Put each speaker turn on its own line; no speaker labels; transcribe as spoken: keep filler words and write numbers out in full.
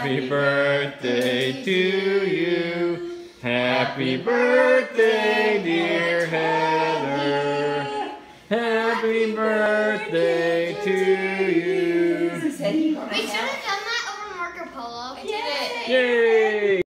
Happy birthday to you. Happy birthday, dear Heather. Happy birthday to you.
We should have done that over Marco Polo.
I did it.
Yay!